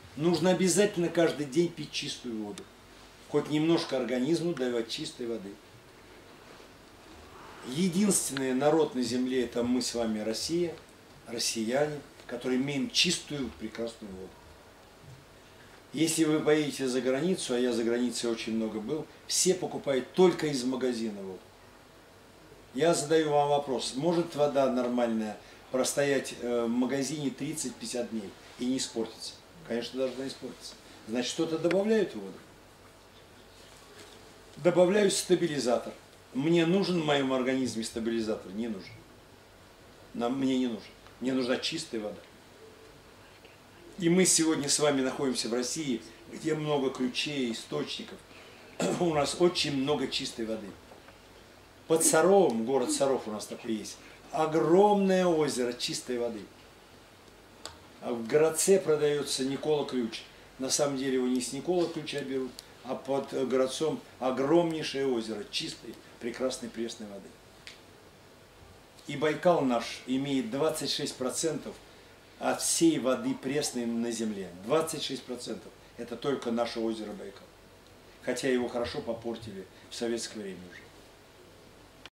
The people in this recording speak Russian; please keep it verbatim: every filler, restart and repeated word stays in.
Нужно обязательно каждый день пить чистую воду. Хоть немножко организму давать чистой воды. Единственный народ на земле — это мы с вами, Россия, россияне, которые имеем чистую, прекрасную воду. Если вы поедете за границу, а я за границей очень много был, все покупают только из магазина воду. Я задаю вам вопрос, может вода нормальная простоять в магазине тридцать-пятьдесят дней и не испортиться? Конечно, должна испортиться. Значит, что-то добавляют в воду. Добавляю стабилизатор. Мне нужен в моем организме стабилизатор? Не нужен. Нам, мне не нужен. Мне нужна чистая вода. И мы сегодня с вами находимся в России, где много ключей, источников. У нас очень много чистой воды. Под Саровом, город Саров у нас такой есть, огромное озеро чистой воды. А в городце продается Никола ключ. На самом деле его не с Никола ключа берут, а под городцом огромнейшее озеро чистой, прекрасной пресной воды. И Байкал наш имеет двадцать шесть процентов от всей воды пресной на земле. двадцать шесть процентов это только наше озеро Байкал. Хотя его хорошо попортили в советское время уже.